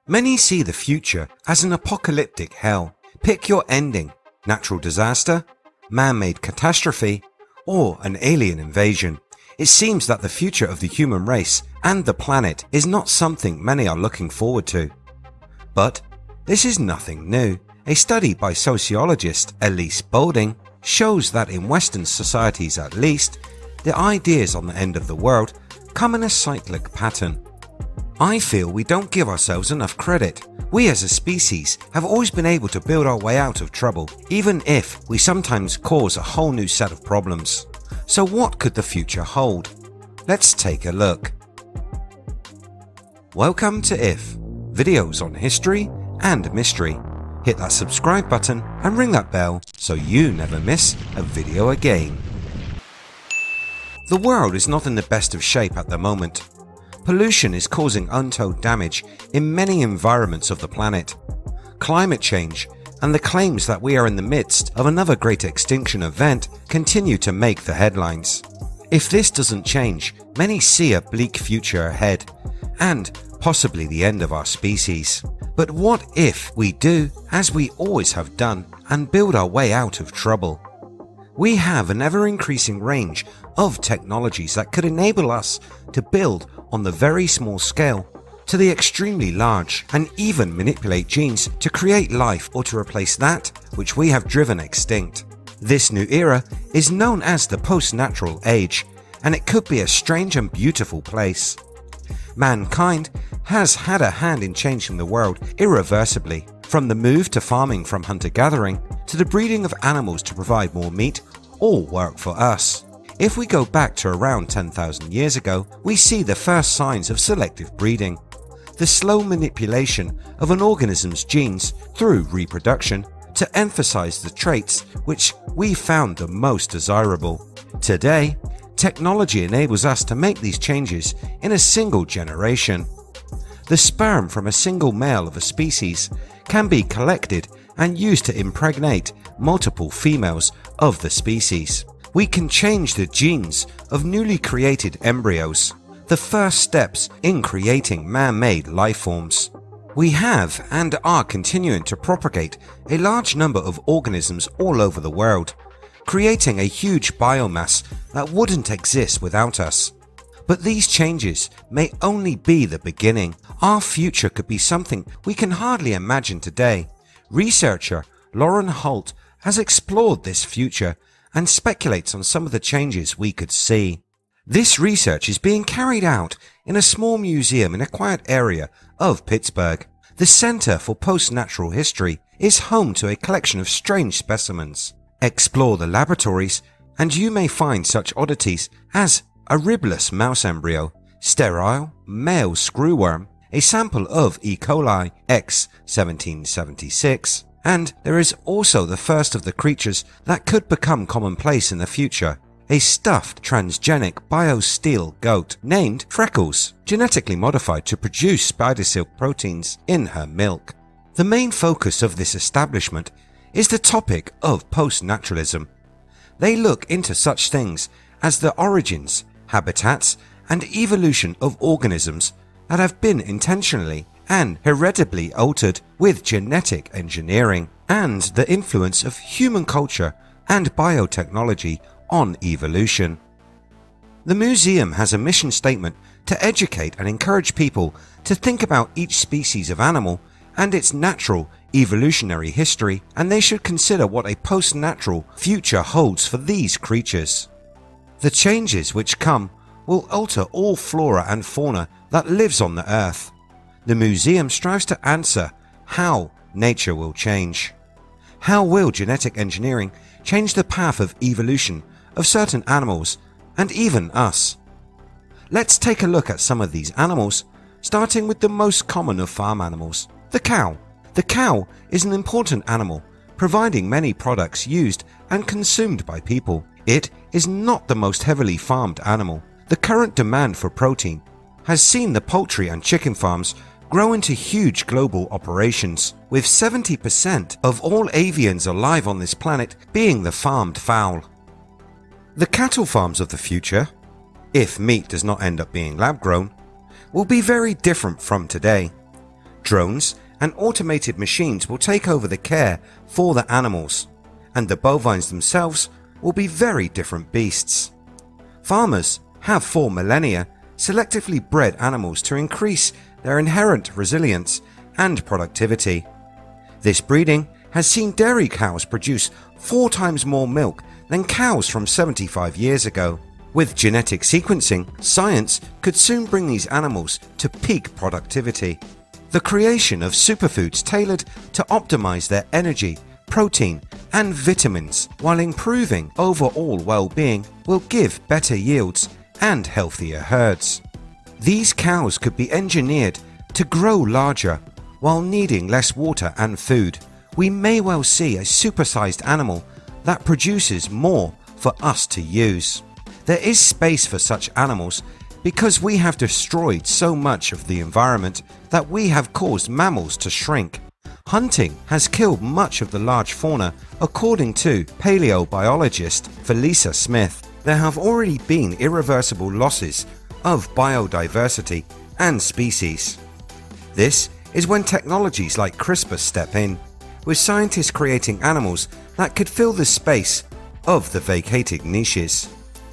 Many see the future as an apocalyptic hell. Pick your ending: natural disaster, man-made catastrophe, or an alien invasion. It seems that the future of the human race and the planet is not something many are looking forward to. But this is nothing new. A study by sociologist Elise Boulding shows that in Western societies at least, the ideas on the end of the world come in a cyclic pattern. I feel we don't give ourselves enough credit. We as a species have always been able to build our way out of trouble, even if we sometimes cause a whole new set of problems. So what could the future hold? Let's take a look. Welcome to If, videos on history and mystery. Hit that subscribe button and ring that bell so you never miss a video again. The world is not in the best of shape at the moment. Pollution is causing untold damage in many environments of the planet. Climate change and the claims that we are in the midst of another great extinction event continue to make the headlines. If this doesn't change, many see a bleak future ahead and possibly the end of our species. But what if we do as we always have done and build our way out of trouble? We have an ever-increasing range of technologies that could enable us to build on the very small scale to the extremely large, and even manipulate genes to create life or to replace that which we have driven extinct. This new era is known as the post-natural age, and it could be a strange and beautiful place. Mankind has had a hand in changing the world irreversibly, from the move to farming from hunter-gathering to the breeding of animals to provide more meat, all work for us. If we go back to around 10,000 years ago, we see the first signs of selective breeding, the slow manipulation of an organism's genes through reproduction to emphasize the traits which we found the most desirable. Today, technology enables us to make these changes in a single generation. The sperm from a single male of a species can be collected and used to impregnate multiple females of the species. We can change the genes of newly created embryos, the first steps in creating man-made life forms. We have and are continuing to propagate a large number of organisms all over the world, creating a huge biomass that wouldn't exist without us. But these changes may only be the beginning. Our future could be something we can hardly imagine today. Researcher Lauren Holt has explored this future and speculates on some of the changes we could see. This research is being carried out in a small museum in a quiet area of Pittsburgh. The Center for Post-Natural History is home to a collection of strange specimens. Explore the laboratories and you may find such oddities as a ribless mouse embryo, sterile male screwworm, a sample of E. coli X 1776, and there is also the first of the creatures that could become commonplace in the future, a stuffed transgenic biosteel goat named Freckles, genetically modified to produce spider silk proteins in her milk. The main focus of this establishment is the topic of post-naturalism. They look into such things as the origins, habitats, and evolution of organisms that have been intentionally and hereditably altered with genetic engineering, and the influence of human culture and biotechnology on evolution. The museum has a mission statement to educate and encourage people to think about each species of animal and its natural evolutionary history, and they should consider what a post-natural future holds for these creatures. The changes which come will alter all flora and fauna that lives on the earth. The museum strives to answer how nature will change. How will genetic engineering change the path of evolution of certain animals and even us? Let's take a look at some of these animals, starting with the most common of farm animals, the cow. The cow is an important animal, providing many products used and consumed by people. It is not the most heavily farmed animal. The current demand for protein has seen the poultry and chicken farms grow into huge global operations, with 70% of all avians alive on this planet being the farmed fowl. The cattle farms of the future, if meat does not end up being lab-grown, will be very different from today. Drones and automated machines will take over the care for the animals, and the bovines themselves will be very different beasts. Farmers have for millennia selectively bred animals to increase their inherent resilience and productivity. This breeding has seen dairy cows produce 4 times more milk than cows from 75 years ago. With genetic sequencing, science could soon bring these animals to peak productivity. The creation of superfoods tailored to optimize their energy, protein, and vitamins while improving overall well-being will give better yields and healthier herds. These cows could be engineered to grow larger while needing less water and food. We may well see a supersized animal that produces more for us to use. There is space for such animals because we have destroyed so much of the environment that we have caused mammals to shrink. Hunting has killed much of the large fauna, according to paleobiologist Elise Smith. There have already been irreversible losses of biodiversity and species. This is when technologies like CRISPR step in, with scientists creating animals that could fill the space of the vacated niches.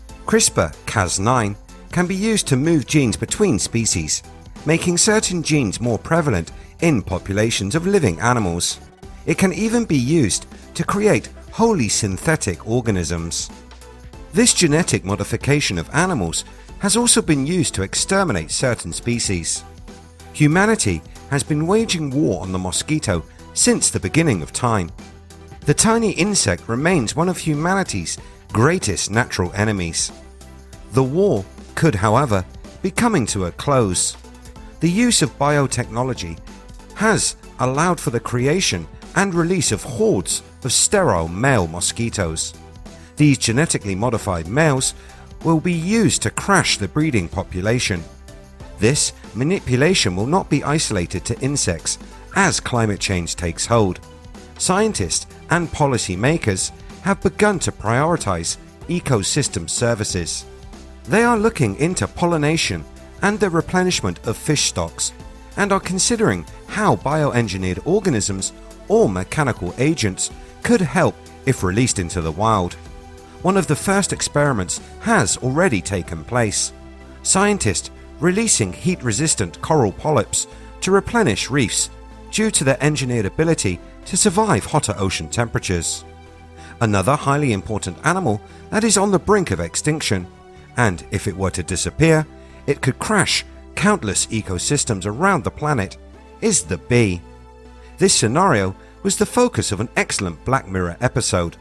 CRISPR-Cas9 can be used to move genes between species, making certain genes more prevalent in populations of living animals. It can even be used to create wholly synthetic organisms. This genetic modification of animals has also been used to exterminate certain species. Humanity has been waging war on the mosquito since the beginning of time. The tiny insect remains one of humanity's greatest natural enemies. The war could, however, be coming to a close. The use of biotechnology has allowed for the creation and release of hordes of sterile male mosquitoes. These genetically modified males will be used to crash the breeding population. This manipulation will not be isolated to insects as climate change takes hold. Scientists and policy makers have begun to prioritize ecosystem services. They are looking into pollination and the replenishment of fish stocks, and are considering how bioengineered organisms or mechanical agents could help if released into the wild. One of the first experiments has already taken place. Scientists releasing heat-resistant coral polyps to replenish reefs due to their engineered ability to survive hotter ocean temperatures. Another highly important animal that is on the brink of extinction, and if it were to disappear, it could crash countless ecosystems around the planet, is the bee. This scenario was the focus of an excellent Black Mirror episode.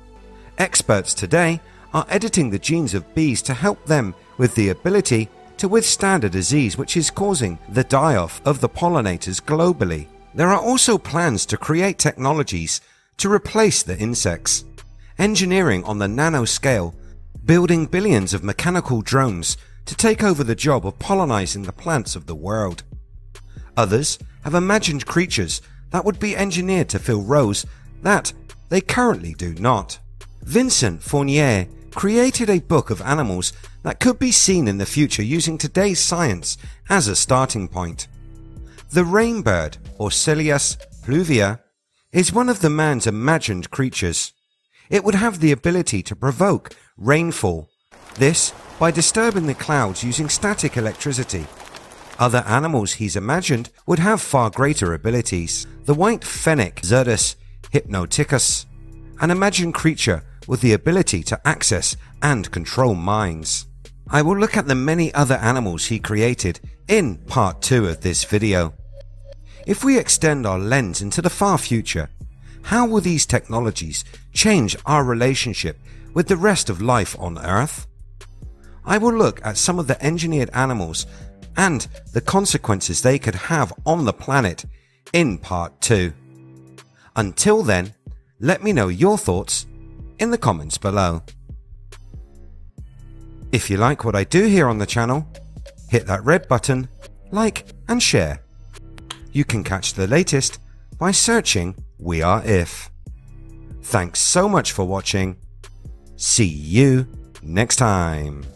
Experts today are editing the genes of bees to help them with the ability to withstand a disease which is causing the die-off of the pollinators globally. There are also plans to create technologies to replace the insects. Engineering on the nanoscale, building billions of mechanical drones to take over the job of pollinizing the plants of the world. Others have imagined creatures that would be engineered to fill roles that they currently do not. Vincent Fournier created a book of animals that could be seen in the future using today's science as a starting point. The rainbird, or Celius pluvia, is one of the man's imagined creatures. It would have the ability to provoke rainfall, this by disturbing the clouds using static electricity. Other animals he's imagined would have far greater abilities. The white fennec, Xertus hypnoticus, an imagined creature with the ability to access and control minds. I will look at the many other animals he created in part 2 of this video. If we extend our lens into the far future, how will these technologies change our relationship with the rest of life on Earth? I will look at some of the engineered animals and the consequences they could have on the planet in part 2. Until then, let me know your thoughts in the comments below. If you like what I do here on the channel, hit that red button, like and share. You can catch the latest by searching We Are If. Thanks so much for watching. See you next time.